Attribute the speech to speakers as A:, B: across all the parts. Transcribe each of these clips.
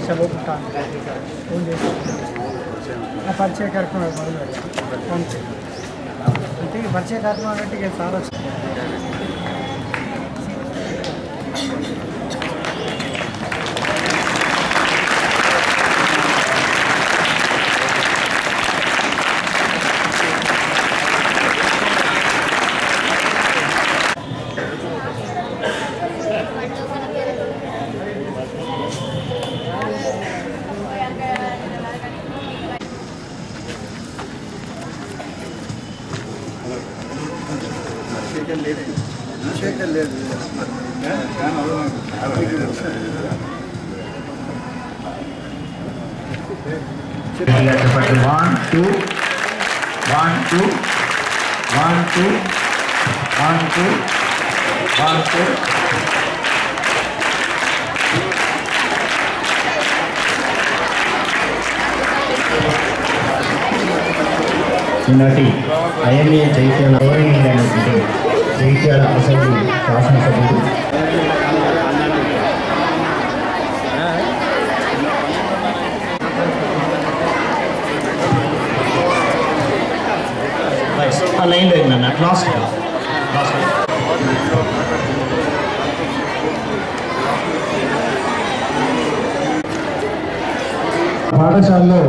A: చదువుకుంటాను ఫోన్ చేసి పరిచయ కార్యక్రమం మొదలు పెట్టాను అంతే అంటే పరిచయ కార్యక్రమం అంటే ఇక చాలా
B: చెప్పండి 1 2 1 2 1 2 1 2 1 2 ఈనాటి ఐఎంఏ జైత్యాల గౌరవనీయులైనటువంటి జైత్యాల అసెంబ్లీ శాసనసభ్యులు లైన్ లేదు నాన్న లాస్ట్
C: పాఠశాలలో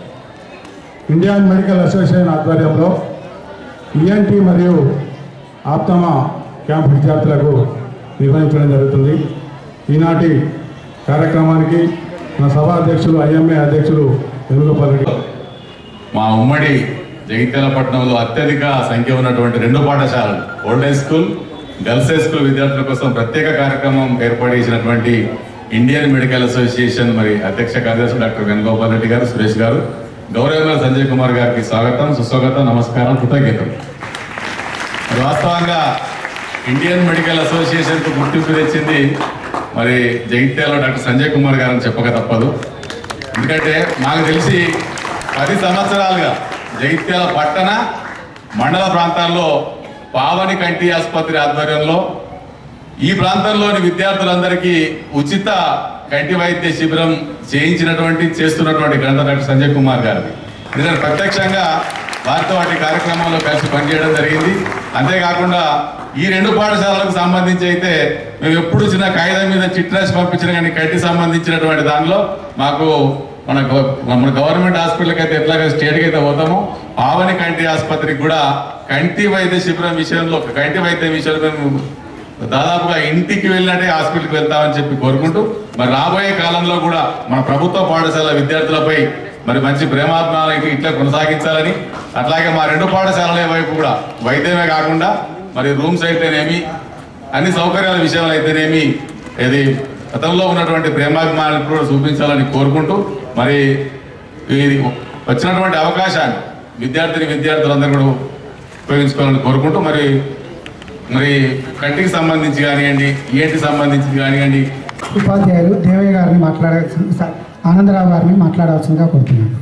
C: ఇండియన్ మెడికల్ అసోసియేషన్ ఆధ్వర్యంలో ఈఎన్టీ మరియు ఆప్తమా క్యాంప్ విద్యార్థులకు నిర్వహించడం జరుగుతుంది. ఈనాటి కార్యక్రమానికి మన సభా అధ్యక్షులు ఐఎంఏ అధ్యక్షులు వెనుగోపాల్ రెడ్డి
D: మా ఉమ్మడి జగిత్యాల పట్టణంలో అత్యధిక సంఖ్య ఉన్నటువంటి 2 పాఠశాలలు old high school girls high school విద్యార్థుల కోసం ప్రత్యేక కార్యక్రమం ఏర్పాటు చేసినటువంటి ఇండియన్ మెడికల్ అసోసియేషన్ మరి అధ్యక్ష కార్యదర్శి డాక్టర్ వేణుగోపాల్ రెడ్డి గారు, సురేష్ గారు, గౌరవ సంజయ్ కుమార్ గారికి స్వాగతం, సుస్వాగతం, నమస్కారం, కృతజ్ఞతలు. వాస్తవంగా ఇండియన్ మెడికల్ అసోసియేషన్కు గుర్తింపు తెచ్చింది మరి జగిత్యాలలో డాక్టర్ సంజయ్ కుమార్ గారని చెప్పక తప్పదు. ఎందుకంటే నాకు తెలిసి 10 సంవత్సరాలుగా జగిత్యాల పట్టణ మండల ప్రాంతాల్లో పావని కంటి ఆసుపత్రి ఆధ్వర్యంలో ఈ ప్రాంతంలోని విద్యార్థులందరికీ ఉచిత కంటి వైద్య శిబిరం చేస్తున్నటువంటి ఘనత డాక్టర్ సంజయ్ కుమార్ గారిది. నిజంగా ప్రత్యక్షంగా వారితో వాటి కార్యక్రమంలో కలిసి పనిచేయడం జరిగింది. అంతేకాకుండా ఈ 2 పాఠశాలలకు సంబంధించి అయితే మేము ఎప్పుడు చిన్న కాగితం మీద చిట్ రాసి పంపించిన కానీ కంటి సంబంధించినటువంటి దానిలో మాకు మన గవర్నమెంట్ హాస్పిటల్కి అయితే ఎట్లాగా స్టేట్కి అయితే పోతామో పావని కంటి ఆసుపత్రికి కూడా కంటి వైద్య శిబిరం విషయంలో కంటి వైద్యం విషయంలో మేము దాదాపుగా ఇంటికి వెళ్ళినట్టే హాస్పిటల్కి వెళ్తామని చెప్పి కోరుకుంటూ మరి రాబోయే కాలంలో కూడా మన ప్రభుత్వ పాఠశాల విద్యార్థులపై మరి మంచి ప్రేమాత్మకి ఇట్లా కొనసాగించాలని, అట్లాగే మా 2 పాఠశాలల వైపు కూడా వైద్యమే కాకుండా మరి రూమ్స్ అయితేనేమి అన్ని సౌకర్యాల విషయాలు అయితేనేమి ఇది గతంలో ఉన్నటువంటి ప్రేమాభిమానాన్ని కూడా చూపించాలని కోరుకుంటూ మరి ఇది వచ్చినటువంటి అవకాశాన్ని విద్యార్థులందరూ కూడా ఉపయోగించుకోవాలని కోరుకుంటూ మరి కంటికి సంబంధించి కానివ్వండి, ఈఎన్టీ సంబంధించి కానివ్వండి
A: ఉపాధ్యాయులు దేవయ్య గారిని మాట్లాడాల్సిన ఆనందరావు గారిని మాట్లాడాల్సిందిగా కోరుతున్నాను.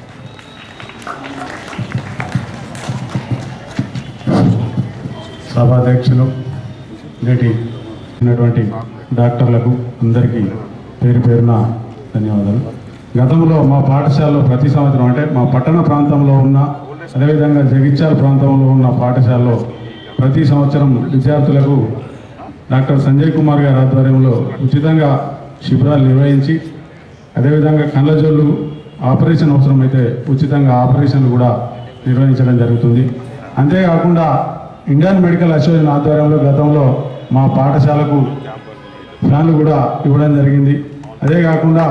C: సభాధ్యక్షులు నేటి ఉన్నటువంటి డాక్టర్లకు అందరికీ పేరు పేరున ధన్యవాదాలు. గతంలో మా పాఠశాలలో ప్రతి సంవత్సరం అంటే మా పట్టణ ప్రాంతంలో ఉన్న అదేవిధంగా జగిత్యాల ప్రాంతంలో ఉన్న పాఠశాలలో ప్రతి సంవత్సరం విద్యార్థులకు డాక్టర్ సంజయ్ కుమార్ గారి ఆధ్వర్యంలో ఉచితంగా శిబిరాలు నిర్వహించి అదేవిధంగా కళ్ళజోళ్ళు ఆపరేషన్ అవసరమైతే ఉచితంగా ఆపరేషన్లు కూడా నిర్వహించడం జరుగుతుంది. అంతేకాకుండా ఇండియన్ మెడికల్ అసోసియేషన్ ఆధ్వర్యంలో గతంలో మా పాఠశాలకు ఫ్యాన్లు కూడా ఇవ్వడం జరిగింది. అదే కాకుండా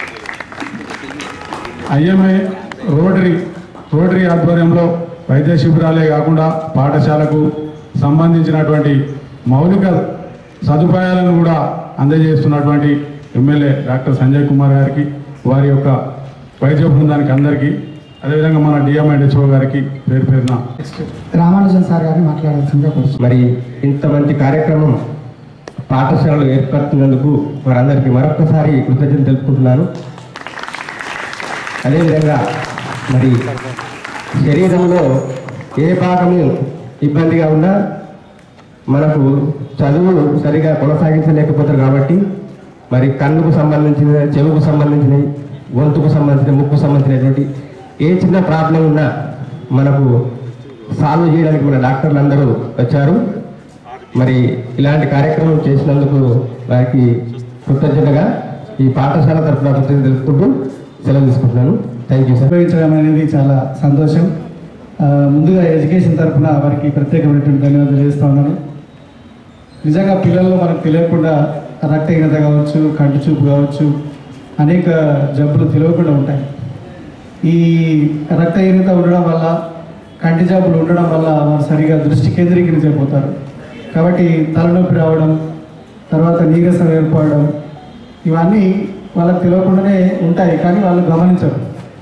C: ఐఎంఏ రోటరీ ఆధ్వర్యంలో వైద్య శిబిరాలే కాకుండా పాఠశాలకు సంబంధించినటువంటి మౌలిక సదుపాయాలను కూడా అందజేస్తున్నటువంటి ఎమ్మెల్యే డాక్టర్ సంజయ్ కుమార్ గారికి, వారి యొక్క వైద్య బృందానికి అందరికీ, అదేవిధంగా మన డిఎంఐడిహెచ్ఓ గారికి పేరు పేరున
A: రామానుజన్ సార్ గారిని మాట్లాడాల్సిందిగా కోరుతున్నాను.
E: మరి ఇంత మంచి కార్యక్రమం పాఠశాలలు ఏర్పడుతున్నందుకు వారందరికీ మరొకసారి కృతజ్ఞతలు తెలుపుకుంటున్నాను. అదేవిధంగా మరి శరీరంలో ఏ భాగము ఇబ్బందిగా ఉన్నా మనకు చదువు సరిగా కొనసాగించలేకపోతారు కాబట్టి మరి కన్నుకు సంబంధించిన, చెవుకు సంబంధించినవి, గొంతుకు సంబంధించిన, ముక్కు సంబంధించినటువంటి ఏ చిన్న ప్రాబ్లం ఉన్నా మనకు సాల్వ్ చేయడానికి మన డాక్టర్లు అందరూ వచ్చారు. మరి ఇలాంటి కార్యక్రమం చేసినందుకు వారికి కృతజ్ఞతగా ఈ పాఠశాల తరఫున కృతజ్ఞతలు తెలుపుకుంటూ సెలవు తీసుకుంటున్నాను. Thank you sir.
A: ఉపయోగించడం అనేది చాలా సంతోషం. ముందుగా ఎడ్యుకేషన్ తరఫున వారికి ప్రత్యేకమైనటువంటి ధన్యవాదాలు చేస్తూ ఉన్నాను. నిజంగా పిల్లల్లో మనకు తెలియకుండా రక్తహీనత కావచ్చు, కంటి చూపు కావచ్చు, అనేక జబ్బులు తెలియకుండా ఉంటాయి. ఈ రక్తహీనత ఉండడం వల్ల, కంటి జబ్బులు ఉండడం వల్ల వారు సరిగా దృష్టి కేంద్రీకరించకపోతారు. కాబట్టి తలనొప్పి రావడం, తర్వాత నీరసం ఏర్పడడం, ఇవన్నీ వాళ్ళకి తెలియకుండానే ఉంటాయి, కానీ వాళ్ళు గమనించరు.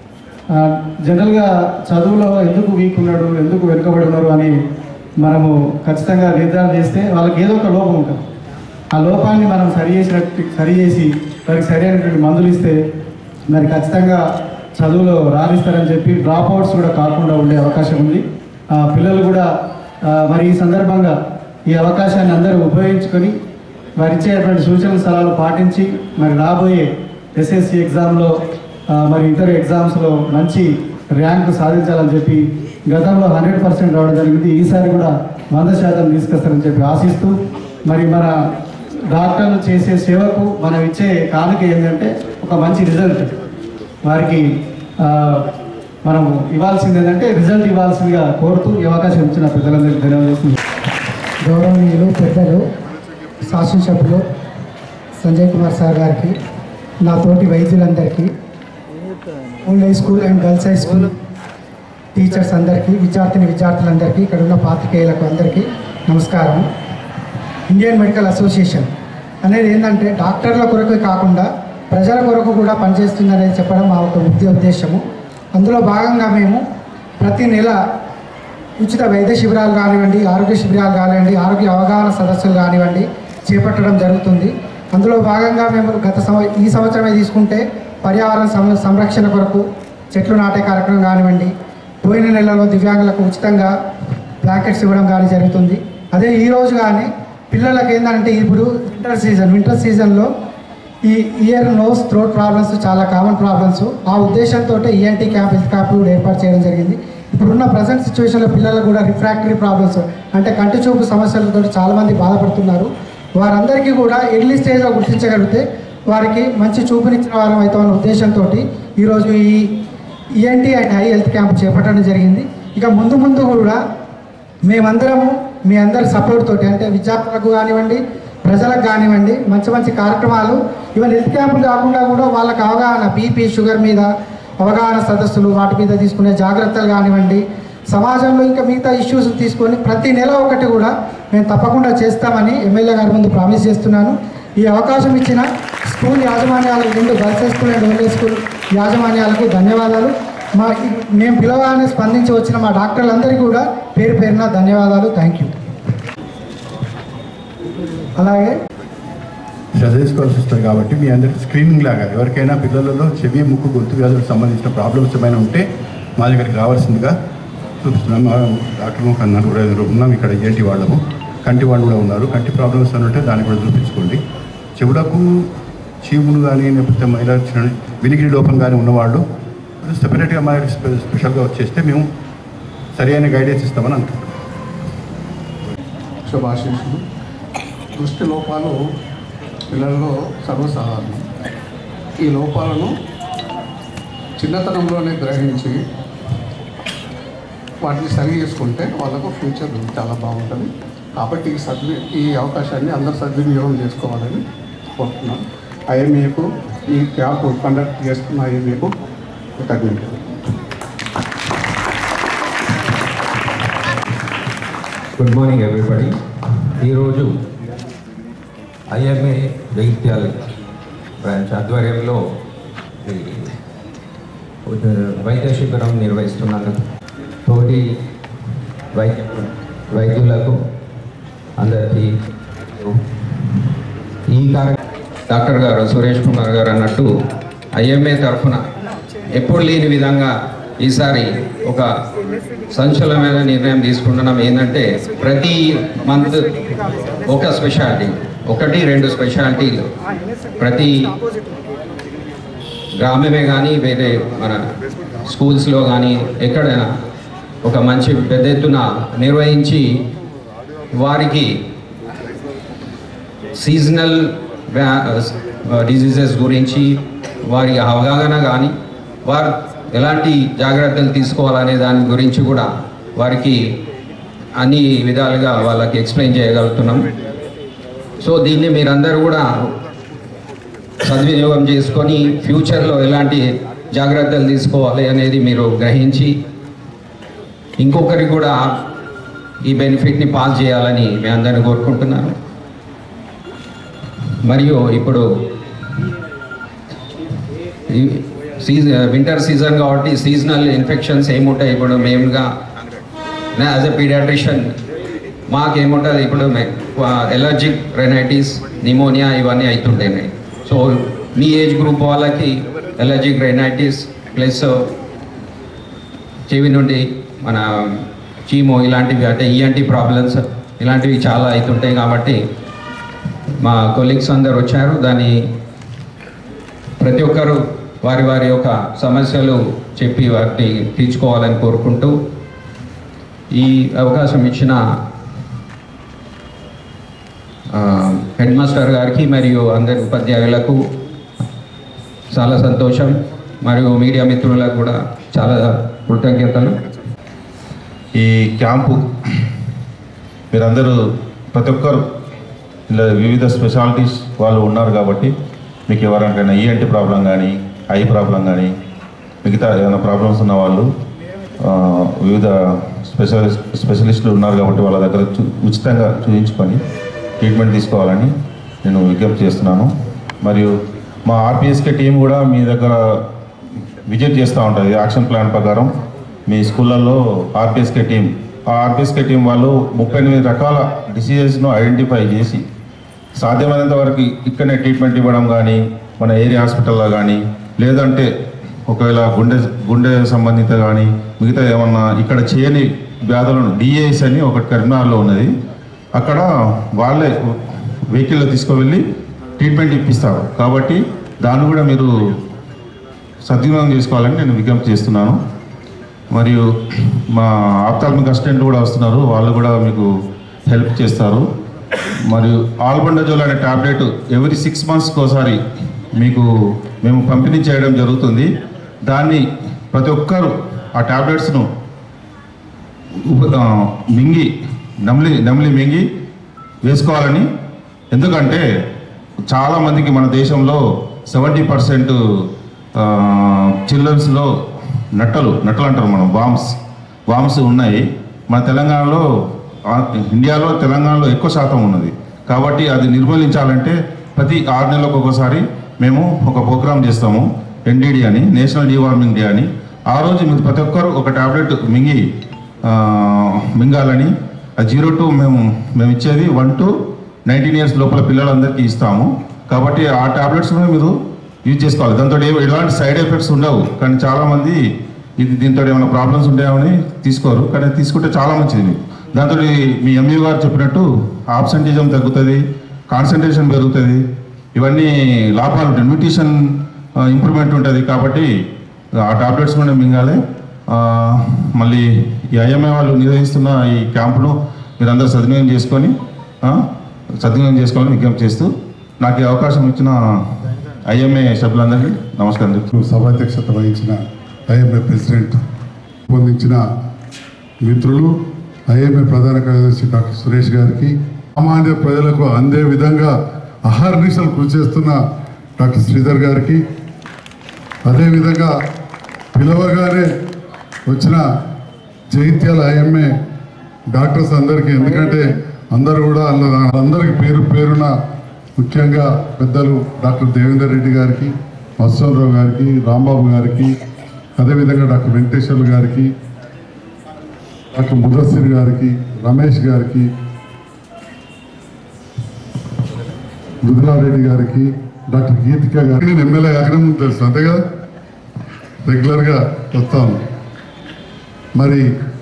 A: జనరల్గా చదువులో ఎందుకు వీక్ ఉన్నాడు, ఎందుకు వెనుకబడి ఉన్నారు అని మనము ఖచ్చితంగా నిర్ధారణ చేస్తే వాళ్ళకి ఏదో ఒక లోపం ఉంటుంది. ఆ లోపాన్ని మనం సరిచేసి వారికి సరైనటువంటి మందులు ఇస్తే మరి ఖచ్చితంగా చదువులో రాణిస్తారని చెప్పి డ్రాప్ అవుట్స్ కూడా కాకుండా ఉండే అవకాశం ఉంది. పిల్లలు కూడా మరి ఈ సందర్భంగా ఈ అవకాశాన్ని అందరూ ఉపయోగించుకొని వారు ఇచ్చేటువంటి సూచనల సలహాలు పాటించి మరి రాబోయే ఎస్ఎస్సి ఎగ్జామ్లో మరి ఇతర ఎగ్జామ్స్లో మంచి ర్యాంకు సాధించాలని చెప్పి గతంలో 100% రావడం జరిగింది. ఈసారి కూడా 100% తీసుకొస్తారని చెప్పి ఆశిస్తూ, మరి మన డాక్టర్లు చేసే సేవకు మనం ఇచ్చే కానుక ఏంటంటే ఒక మంచి రిజల్ట్. వారికి మనం ఇవ్వాల్సింది ఏంటంటే రిజల్ట్ ఇవ్వాల్సిందిగా కోరుతూ ఈ అవకాశం ఇచ్చిన పెద్దలందరికీ ధన్యవాదాలు.
F: గౌరవనీయులు పెద్దలు శాసనసభ్యులు సంజయ్ కుమార్ సార్ గారికి, నా తోటి వైద్యులందరికీ, old high school and girls high school teachers అందరికీ, విద్యార్థులందరికీ, ఇక్కడ ఉన్న పాత్రికేయులకు అందరికీ నమస్కారం. ఇండియన్ మెడికల్ అసోసియేషన్ అనేది ఏంటంటే డాక్టర్ల కొరకు కాకుండా ప్రజల కొరకు కూడా పనిచేస్తుందనేది చెప్పడం మా ఒక ఉద్దేశము. అందులో భాగంగా మేము ప్రతి నెల ఉచిత వైద్య శిబిరాలు కానివ్వండి, ఆరోగ్య శిబిరాలు కానివ్వండి, ఆరోగ్య అవగాహన సదస్సులు కానివ్వండి చేపట్టడం జరుగుతుంది. అందులో భాగంగా మేము ఈ సంవత్సరమే తీసుకుంటే పర్యావరణ సంరక్షణ కొరకు చెట్లు నాటే కార్యక్రమం కానివ్వండి, పోయిన నెలలో దివ్యాంగులకు ఉచితంగా బ్లాంకెట్స్ ఇవ్వడం కానీ జరుగుతుంది. అదే ఈరోజు కానీ పిల్లలకి ఏంటంటే ఇప్పుడు వింటర్ సీజన్లో ఈ ఇయర్ నోస్ థ్రోట్ ప్రాబ్లమ్స్ చాలా కామన్ ప్రాబ్లమ్స్. ఆ ఉద్దేశంతో ఈఎన్టీ క్యాంప్, హెల్త్ క్యాంప్ కూడా ఏర్పాటు చేయడం జరిగింది. ఇప్పుడున్న ప్రజెంట్ సిచ్యువేషన్లో పిల్లలకు కూడా రిఫ్రాక్టరీ ప్రాబ్లమ్స్ అంటే కంటి చూపు సమస్యలతో చాలామంది బాధపడుతున్నారు. వారందరికీ కూడా ఎర్లీ స్టేజ్లో గుర్తించగలిగితే వారికి మంచి చూపునిచ్చిన వారం అవుతామన్న ఉద్దేశంతో ఈరోజు ఈ ENT and high health camp చేపట్టడం జరిగింది. ఇక ముందు కూడా మేమందరము మీ అందరి సపోర్ట్ తోటి అంటే విద్యార్థులకు కానివ్వండి, ప్రజలకు కానివ్వండి మంచి కార్యక్రమాలు, ఈవెన్ హెల్త్ క్యాంపులు కాకుండా కూడా వాళ్ళకి అవగాహన బీపీ, షుగర్ మీద అవగాహన సదస్సులు, వాటి మీద తీసుకునే జాగ్రత్తలు కానివ్వండి, సమాజంలో ఇంకా మిగతా ఇష్యూస్ తీసుకొని ప్రతి నెల ఒకటి కూడా మేము తప్పకుండా చేస్తామని ఎమ్మెల్యే గారి ముందు ప్రామిస్ చేస్తున్నాను. ఈ అవకాశం ఇచ్చిన స్కూల్ యాజమాన్యాలకు, 2 girls high school and old high school యాజమాన్యాలకు ధన్యవాదాలు. మేము పిలవగానే స్పందించి వచ్చిన మా డాక్టర్లందరికీ కూడా పేరున ధన్యవాదాలు. Thank you. అలాగే
G: చదివేసుకోవాల్సి వస్తుంది కాబట్టి మీ అందరికీ స్క్రీనింగ్ లాగా ఎవరికైనా పిల్లలలో చెవి, ముక్కు, గొంతు వ్యాధులకు సంబంధించిన ప్రాబ్లమ్స్ ఏమైనా ఉంటే మా దగ్గరికి రావాల్సిందిగా చూపిస్తున్నాం. డాక్టర్ ఒక 4-5 ఉన్నాం ఇక్కడ. ఏంటి వాళ్ళము కంటి వాళ్ళు కూడా ఉన్నారు. కంటి ప్రాబ్లమ్స్ అని ఉంటే దాన్ని కూడా చూపించుకోండి. చెవులకు చీములు కానీ లేకపోతే మైలా వినికిడి లోపం కానీ ఉన్నవాళ్ళు సెపరేట్గా మా స్పెషల్గా వచ్చేస్తే మేము సరి అయిన గైడెన్స్ ఇస్తామని అనుకుంటున్నాం.
H: శుభాశీస్సులు. దృష్టి లోపాలు పిల్లల్లో సర్వసాధారణం. ఈ లోపాలను చిన్నతనంలోనే గ్రహించి వాటిని సరి చేసుకుంటే వాళ్ళకు ఫ్యూచర్ చాలా బాగుంటుంది. కాబట్టి ఈ అవకాశాన్ని అందరూ సద్వినియోగం చేసుకోవాలని కోరుతున్నాను. ఐఎంఏకు ఈ క్యాంపు కండక్ట్ చేస్తున్న ఐఎంఏకు కృతజ్ఞతలు.
I: Good morning everybody. ఈరోజు ఐఎంఏ జగిత్యాల బ్రాంచ్ ఆధ్వర్యంలో వైద్య శిబిరం నిర్వహిస్తున్నందుకు తోటి వైద్యులకు అందరికీ ఈ డాక్టర్ గారు సురేష్ కుమార్ గారు అన్నట్టు ఐఎంఏ తరఫున ఎప్పుడు లేని విధంగా ఈసారి ఒక సంచలనమైన నిర్ణయం తీసుకుంటున్నాం. ఏంటంటే ప్రతి మంత్ ఒక స్పెషాలిటీ 1-2 స్పెషాలిటీలు ప్రతి గ్రామమే కానీ వేరే మన స్కూల్స్లో కానీ ఎక్కడైనా ఒక మంచి పెద్ద ఎత్తున నిర్వహించి వారికి సీజనల్ డిజీజెస్ గురించి వారి అవగాహన కానీ వారు ఎలాంటి జాగ్రత్తలు తీసుకోవాలనే దాని గురించి కూడా వారికి అన్ని విధాలుగా వాళ్ళకి ఎక్స్ప్లెయిన్ చేయగలుగుతున్నాం. సో దీన్ని మీరందరూ కూడా సద్వినియోగం చేసుకొని ఫ్యూచర్లో ఎలాంటి జాగ్రత్తలు తీసుకోవాలి అనేది మీరు గ్రహించి ఇంకొకరికి కూడా ఈ బెనిఫిట్ని పాస్ చేయాలని మీ అందరిని కోరుకుంటున్నాను. మరియు ఇప్పుడు వింటర్ సీజన్ కాబట్టి సీజనల్ ఇన్ఫెక్షన్స్ ఏముంటాయి ఇప్పుడు మెయిన్గా యాజ్ ఎ పీడియాట్రిషియన్ మాకేముంటుంది ఇప్పుడు ఎలర్జిక్ రైనైటిస్ నిమోనియా ఇవన్నీ అవుతుంటాయి. సో మీ ఏజ్ గ్రూప్ వాళ్ళకి ఎలర్జిక్ రైనైటిస్ ప్లస్ చెవి నుండి మన చీమో ఇలాంటివి అంటే ఈఎన్టీ ప్రాబ్లమ్స్ ఇలాంటివి చాలా అవుతుంటాయి. కాబట్టి మా కొలీగ్స్ అందరు వచ్చారు, దాన్ని ప్రతి ఒక్కరు వారి వారి యొక్క సమస్యలు చెప్పి వాటిని తీర్చుకోవాలని కోరుకుంటూ ఈ అవకాశం ఇచ్చిన హెడ్ మాస్టర్ గారికి మరియు అందరి ఉపాధ్యాయులకు చాలా సంతోషం, మరియు మీడియా మిత్రులకు కూడా చాలా కృతజ్ఞతలు.
J: ఈ క్యాంపు మీరందరూ ప్రతి ఒక్కరు ఇలా వివిధ స్పెషాలిటీస్ వాళ్ళు ఉన్నారు కాబట్టి మీకు ఎవరికైనా ఈఎన్టీ ప్రాబ్లం కానీ ఐ ప్రాబ్లం కానీ మిగతా ఏమైనా ప్రాబ్లమ్స్ ఉన్న వాళ్ళు వివిధ స్పెషలిస్టులు ఉన్నారు కాబట్టి వాళ్ళ దగ్గర ఉచితంగా చూపించుకొని ట్రీట్మెంట్ తీసుకోవాలని నేను విజ్ఞప్తి చేస్తున్నాను. మరియు మా ఆర్పిఎస్కే టీం కూడా మీ దగ్గర విజిట్ చేస్తూ ఉంటుంది. యాక్షన్ ప్లాన్ ప్రకారం మీ స్కూళ్ళల్లో ఆర్పిఎస్కే టీం వాళ్ళు 38 రకాల డిసీజెస్ను ఐడెంటిఫై చేసి సాధ్యమైనంత వరకు ఇక్కడనే ట్రీట్మెంట్ ఇవ్వడం కానీ మన ఏరియా హాస్పిటల్లో కానీ లేదంటే ఒకవేళ గుండె సంబంధిత కానీ మిగతా ఏమన్నా ఇక్కడ చేయని వ్యాధులను డిఏఎస్ అని ఒకటి కరీంనగర్లో ఉన్నది, అక్కడ వాళ్ళే వెహికల్లో తీసుకువెళ్ళి ట్రీట్మెంట్ ఇప్పిస్తారు. కాబట్టి దాన్ని కూడా మీరు సద్వినియోగం చేసుకోవాలని నేను విజ్ఞప్తి చేస్తున్నాను. మరియు మా ఆప్థాల్మిక్ అసిస్టెంట్లు కూడా వస్తున్నారు, వాళ్ళు కూడా మీకు హెల్ప్ చేస్తారు. మరియు ఆల్బండజోల్ అనే ట్యాబ్లెట్ ఎవ్రీ 6 monthsకి ఒకసారి మీకు మేము పంపిణీ చేయడం జరుగుతుంది. దాన్ని ప్రతి ఒక్కరు ఆ ట్యాబ్లెట్స్ను మింగి నమిలి మింగి వేసుకోవాలని. ఎందుకంటే చాలామందికి మన దేశంలో 70% చిల్డ్రన్స్లో నట్టలు అంటారు మనం, వామ్స్ ఉన్నాయి. మన తెలంగాణలో ఇండియాలో తెలంగాణలో ఎక్కువ శాతం ఉన్నది. కాబట్టి అది నిర్మూలించాలంటే ప్రతి 6 నెలలకు ఒకసారి మేము ఒక ప్రోగ్రాం చేస్తాము, NDD అని, నేషనల్ డీవార్మింగ్ డే అని. ఆ రోజు మీరు ప్రతి ఒక్కరు ఒక ట్యాబ్లెట్ మింగాలని. 0 to మేము ఇచ్చేది 1 to 19 years లోపల పిల్లలందరికీ ఇస్తాము. కాబట్టి ఆ ట్యాబ్లెట్స్ మీరు యూజ్ చేసుకోవాలి. దాంతో ఎలాంటి సైడ్ ఎఫెక్ట్స్ ఉండవు. కానీ చాలామంది దీంతో ఏమైనా ప్రాబ్లమ్స్ ఉంటాయని తీసుకోరు, కానీ తీసుకుంటే చాలా మంచిది. దాంతో మీ ఎంఈ గారు చెప్పినట్టు ఆబ్సెంటిజం తగ్గుతుంది, కాన్సన్ట్రేషన్ పెరుగుతుంది, ఇవన్నీ లాభాలు ఉంటాయి, న్యూట్రిషన్ ఇంప్రూవ్మెంట్ ఉంటుంది. కాబట్టి ఆ టాబ్లెట్స్ కూడా మింగాలి. మళ్ళీ ఈ ఐఎంఏ వాళ్ళు నిర్వహిస్తున్న ఈ క్యాంపును మీరందరూ సద్వినియోగం చేసుకోవాలని విజ్ఞప్తి చేస్తూ నాకు ఈ అవకాశం ఇచ్చిన ఐఎంఏ సభ్యులందరికీ నమస్కారం చెప్తూ
K: సభాధ్యక్షత వహించిన ఐఎంఏ ప్రెసిడెంట్ పొందించిన మిత్రులు ఐఎంఏ ప్రధాన కార్యదర్శి డాక్టర్ సురేష్ గారికి, సామాన్య ప్రజలకు అందే విధంగా అహర్నిశలు కృషి చేస్తున్న డాక్టర్ శ్రీధర్ గారికి, అదేవిధంగా పిలవగానే వచ్చిన జగిత్యాల ఐఎంఏ డాక్టర్స్ అందరికీ, ఎందుకంటే అందరూ కూడా అందరికీ పేరున ముఖ్యంగా పెద్దలు డాక్టర్ దేవేందర్ రెడ్డి గారికి, మత్స్వరావు గారికి, రాంబాబు గారికి, అదేవిధంగా డాక్టర్ వెంకటేశ్వర్లు గారికి, డాక్టర్ ముదస్సిర్ గారికి, రమేష్ గారికి, మృదులారెడ్డి గారికి, డాక్టర్ గీతిక గారికి. నేను ఎమ్మెల్యే కాకనే ముందు తెలుసు, అంతే కదా, రెగ్యులర్గా వస్తాను. మరి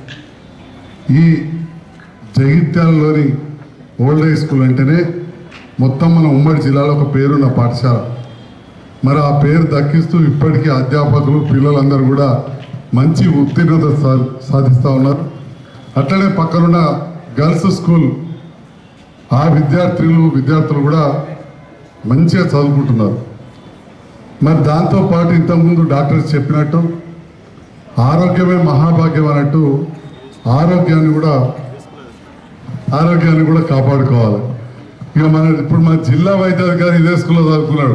K: ఈ జగిత్యాలలోని ఓల్డ్ ఏజ్ స్కూల్ అంటేనే మొత్తం మన ఉమ్మడి జిల్లాలో ఒక పేరున్న పాఠశాల. మరి ఆ పేరు దక్కిస్తూ ఇప్పటికీ అధ్యాపకులు పిల్లలందరూ కూడా మంచి ఉత్తీర్ణత సాధిస్తూ ఉన్నారు. అట్లనే పక్కనున్న గర్ల్స్ స్కూల్ ఆ విద్యార్థులు కూడా మంచిగా చదువుకుంటున్నారు. మరి దాంతోపాటు ఇంతకుముందు డాక్టర్స్ చెప్పినట్టు ఆరోగ్యమే మహాభాగ్యం అన్నట్టు ఆరోగ్యాన్ని కూడా కాపాడుకోవాలి. ఇక ఇప్పుడు మన జిల్లా వైద్యాధికారి ఇదే స్కూల్లో చదువుకున్నాడు,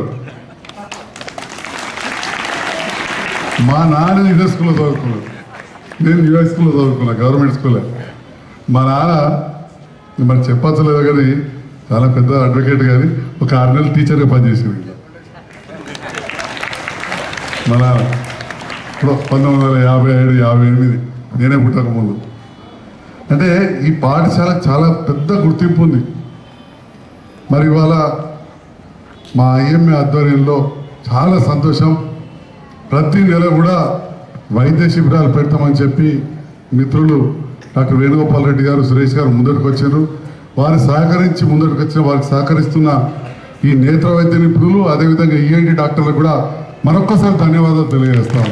K: మా నాన్న ఇదే స్కూల్లో చదువుకున్నాడు, నేను యూఎస్ స్కూల్లో చదువుకున్నా, గవర్నమెంట్ స్కూలే. మా నాన్న మరి చెప్పచ్చలేదు కానీ చాలా పెద్ద అడ్వకేట్ కానీ ఒక 6 నెలలు టీచర్గా పనిచేసేది. మన ఇప్పుడు 1957, 58 నేనే పుట్టక ముందు. అంటే ఈ పాఠశాలకు చాలా పెద్ద గుర్తింపు ఉంది. మరి ఇవాళ మా ఐఎంఏ ఆధ్వర్యంలో చాలా సంతోషం. ప్రతి నెల కూడా వైద్య శిబిరాలు పెడతామని చెప్పి మిత్రులు డాక్టర్ వేణుగోపాల్ రెడ్డి గారు, సురేష్ గారు ముందరికి వచ్చారు. వారు సహకరించి ముందరికి వచ్చిన వారికి సహకరిస్తున్న ఈ నేత్ర వైద్య నిపుణులు, అదేవిధంగా ఈఎన్టీ డాక్టర్లకు కూడా మరొక్కసారి ధన్యవాదాలు తెలియజేస్తాను.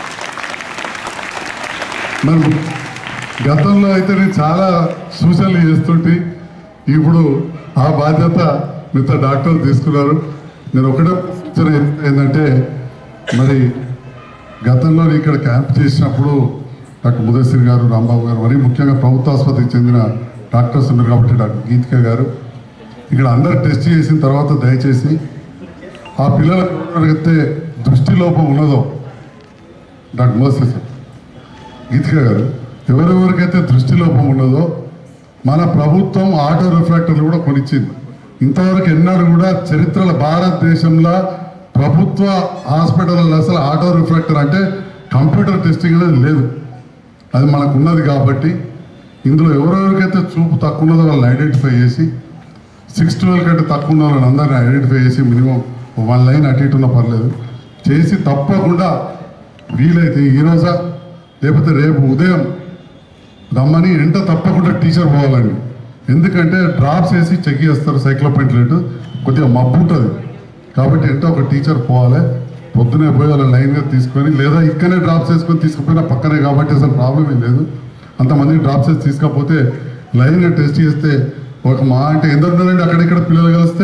K: మరి గతంలో అయితే నేను చాలా సూచనలు చేస్తుంటే ఇప్పుడు ఆ బాధ్యత మిగతా డాక్టర్లు తీసుకున్నారు. నేను ఒకటే ఏంటంటే మరి గతంలో ఇక్కడ క్యాంప్ చేసినప్పుడు డాక్టర్ ముదస్సిర్ గారు, రాంబాబు గారు, మరి ముఖ్యంగా ప్రభుత్వ ఆసుపత్రికి చెందిన డాక్టర్స్ ఉన్నారు కాబట్టి డాక్టర్ గీతిక గారు ఇక్కడ అందరు టెస్ట్ చేసిన తర్వాత దయచేసి ఆ పిల్లలకు ఎవరైతే దృష్టి లోపం ఉన్నదో డాక్టర్ ముదస్సిర్ గీతిక గారు ఎవరెవరికైతే దృష్టి లోపం ఉన్నదో మన ప్రభుత్వం ఆటో రిఫ్రాక్టర్లు కూడా కొనిచ్చింది. ఇంతవరకు ఎన్నడూ కూడా చరిత్రలో భారతదేశంలో ప్రభుత్వ హాస్పిటల్లో అసలు ఆటో రిఫ్రాక్టర్ అంటే కంప్యూటర్ టెస్టింగ్ అనేది లేదు. అది మనకు ఉన్నది కాబట్టి ఇందులో ఎవరెవరికైతే చూపు తక్కువ ఉన్నదో వాళ్ళని ఐడెంటిఫై చేసి 6-12 కంటే తక్కువ ఉన్న వాళ్ళని అందరినీ ఐడెంటిఫై చేసి మినిమం 1 లైన్ అటు ఇటు ఉన్నా పర్లేదు చేసి తప్పకుండా వీలైతే ఈరోజా లేకపోతే రేపు ఉదయం రమ్మని వెంట తప్పకుండా టీచర్ పోవాలండి. ఎందుకంటే డ్రాప్స్ వేసి చెక్ చేస్తారు సైక్లోపెంట్లేట్, కొద్దిగా మబ్బు ఉంటుంది కాబట్టి వెంట ఒక టీచర్ పోవాలి. పొద్దునే పోయి వాళ్ళ లైన్గా తీసుకొని లేదా ఇక్కడనే డ్రాప్స్ వేసుకొని తీసుకుపోయినా పక్కనే కాబట్టి అసలు ప్రాబ్లం ఏం లేదు. అంతమంది డ్రాప్స్ వేసి తీసుకపోతే లైన్గా టెస్ట్ చేస్తే ఒక మా అంటే ఎంత ఉంటుందండి అక్కడిక్కడ పిల్లలు కలిస్తే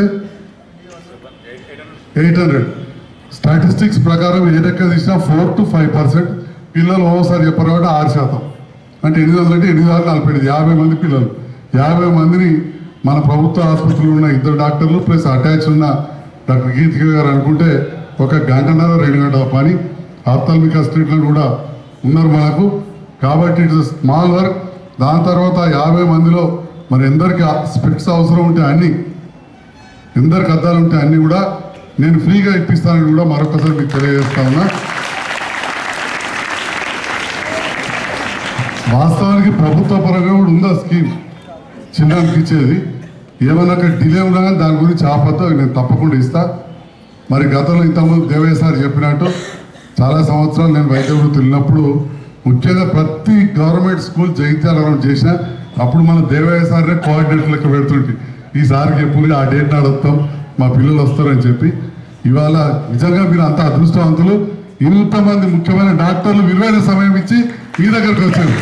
K: 800. స్టాటిస్టిక్స్ ప్రకారం ఏ లెక్క తీసినా 4 to 5% పిల్లలు ఓసారి చెప్పారు కాబట్టి 6%. అంటే 800 అంటే 845, 50 మంది పిల్లలు. 50 మందిని మన ప్రభుత్వ ఆసుపత్రిలో ఉన్న 2 డాక్టర్లు ప్లస్ అటాచ్ ఉన్న డాక్టర్ గీతిక గారు అనుకుంటే 1 గంటన్నర 2 గంటల పని. ఆప్థాల్మిక్ అసిస్టెంట్లు కూడా ఉన్నారు మనకు కాబట్టి ఇట్స్ స్మాల్ వర్క్. దాని తర్వాత 50 మందిలో మరి ఎందరికి స్పెక్ట్స్ అవసరం ఉంటే అన్ని, ఎందరికి అద్దాలు ఉంటే అన్ని కూడా నేను ఫ్రీగా ఇప్పిస్తానని కూడా మరొకసారి మీకు తెలియజేస్తా ఉన్నా. వాస్తవానికి ప్రభుత్వ పరంగా కూడా ఉందా స్కీమ్ చిన్నకి ఇచ్చేది. ఏమన్నా డిలే ఉన్నా కానీ దాని గురించి ఆపద్దు, నేను తప్పకుండా ఇస్తా. మరి గతంలో ఇంతకుముందు దేవయ్య సార్ చెప్పినట్టు చాలా సంవత్సరాలు నేను వైద్య వృత్తి వెళ్ళినప్పుడు ముఖ్యంగా ప్రతి గవర్నమెంట్ స్కూల్ జగిత్యాల చేసిన అప్పుడు మన దేవయ్య సార్నే కోఆర్డినేటర్ లెక్క పెడుతుంటే ఈసారికి ఎప్పుడు ఆ డేట్ నాడు వస్తాం మా పిల్లలు వస్తారని చెప్పి. ఇవాళ నిజంగా మీరు అంత అదృష్టవంతులు. ఇంతమంది ముఖ్యమైన డాక్టర్లు విలువైన సమయం ఇచ్చి మీ దగ్గరకు వచ్చారు.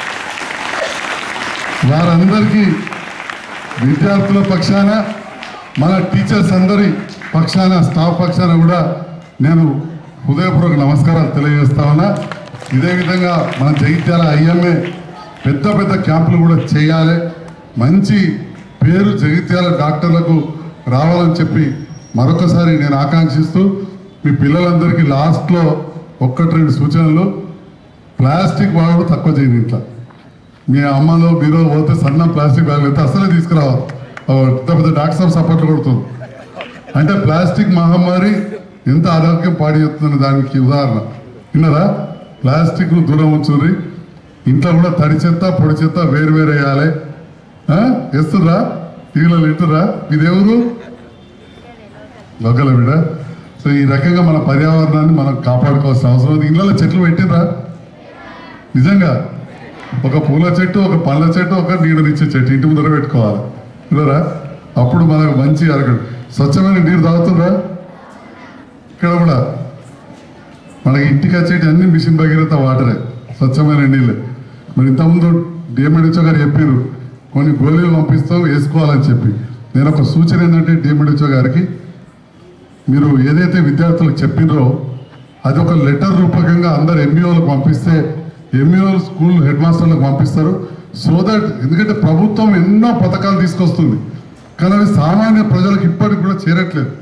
K: వారందరికీ విద్యార్థుల పక్షాన మన టీచర్స్ అందరి పక్షాన స్టాఫ్ పక్షాన కూడా నేను హృదయపూర్వక నమస్కారాలు తెలియజేస్తా ఉన్నా. ఇదే విధంగా మన జగిత్యాల ఐఎంఏ పెద్ద పెద్ద క్యాంపులు కూడా చేయాలి. మంచి పేరు జగిత్యాల డాక్టర్లకు రావాలని చెప్పి మరొకసారి నేను ఆకాంక్షిస్తూ మీ పిల్లలందరికీ లాస్ట్లో 1-2 సూచనలు. ప్లాస్టిక్ వాడు తక్కువ చేయండి. ఇంట్లో మీ అమ్మలో మీరు పోతే సన్న ప్లాస్టిక్ బ్యాగులు అయితే అసలే తీసుకురావాలి. పెద్ద పెద్ద డాక్టర్ సపోర్ట్ కొడుతుంది. అంటే ప్లాస్టిక్ మహమ్మారి ఎంత ఆరోగ్యం పాడి చెప్తుంది దానికి ఉదాహరణ విన్నారా. ప్లాస్టిక్ దూరం ఉంచుర్రి. ఇంట్లో కూడా తడి చెత్త పొడి చెత్త వేరు వేరు వేయాలి. వేస్తుర్రా టీవీలో వింటుర్రా. ఇదేవరు లొగ్గల బిడ్డ. సో ఈ రకంగా మన పర్యావరణాన్ని మనం కాపాడుకోవాల్సిన అవసరం ఉంది. ఇళ్ళలో చెట్లు పెట్టినరా నిజంగా ఒక పూల చెట్టు, ఒక పళ్ళ చెట్టు, ఒక నీడనిచ్చే చెట్టు ఇంటి ముందర పెట్టుకోవాలి. ఇల్లరా అప్పుడు మనకు మంచి స్వచ్ఛమైన నీరు తాగుతుందా? ఇక్కడ కూడా మనకి ఇంటికి వచ్చేటి అన్ని మిషన్ భగీరథ వాటరే, స్వచ్ఛమైన నీళ్ళే. మరి ఇంతకుముందు డిఎంహెచ్ఓ గారు చెప్పారు కొన్ని గోళీలు పంపిస్తాం వేసుకోవాలని చెప్పి. నేను ఒక సూచన ఏంటంటే డిఎంహెచ్ఓ గారికి, మీరు ఏదైతే విద్యార్థులకు చెప్పినరో అది ఒక లెటర్ రూపకంగా అందరు ఎంఈఓలకు పంపిస్తే ఎంఈఓలు స్కూల్ హెడ్ మాస్టర్లకు పంపిస్తారు. సో దట్ ఎందుకంటే ప్రభుత్వం ఎన్నో పథకాలు తీసుకొస్తుంది కానీ అవి సామాన్య ప్రజలకు ఇప్పటికి కూడా చేరట్లేదు.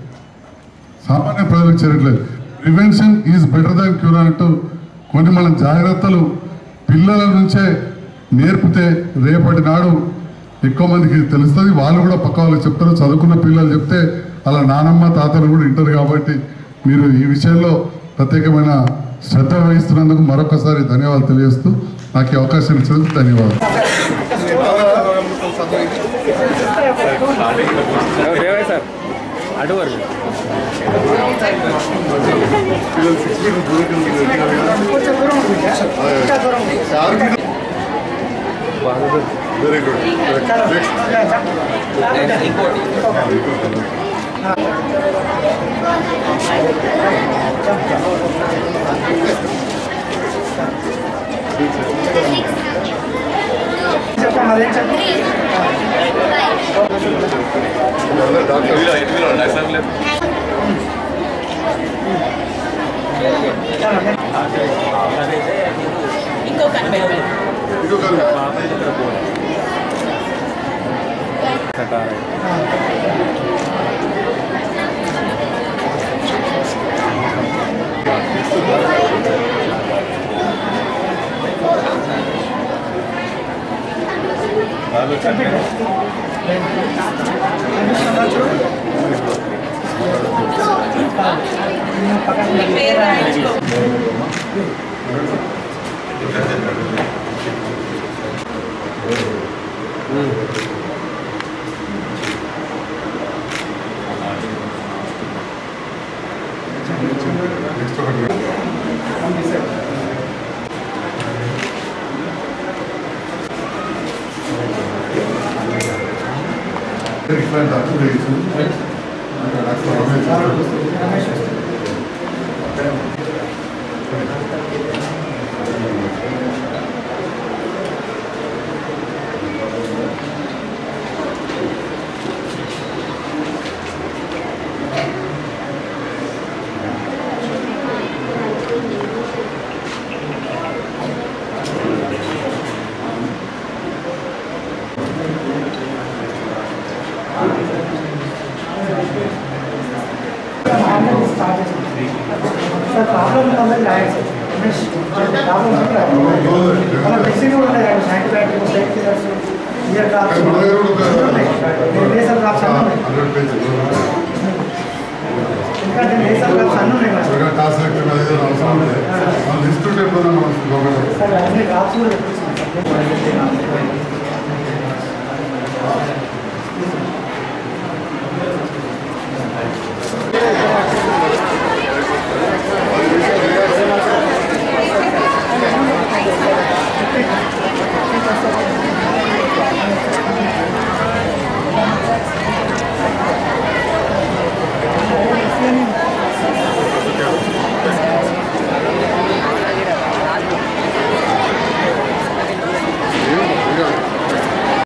K: Prevention is better than cure అంటూ కొన్ని మన జాగ్రత్తలు పిల్లల నుంచే నేర్పితే రేపటి నాడు ఎక్కువ మందికి తెలుస్తుంది. వాళ్ళు కూడా పక్క వాళ్ళకి చెప్తారు. చదువుకున్న పిల్లలు చెప్తే అలా నానమ్మ తాతలు కూడా వింటారు. కాబట్టి మీరు ఈ విషయంలో ప్రత్యేకమైన శ్రద్ధ వహిస్తున్నందుకు మరొకసారి ధన్యవాదాలు తెలియజేస్తూ నాకు ఈ అవకాశం ఇచ్చినందుకు ధన్యవాదాలు. Very good.
F: అవసరం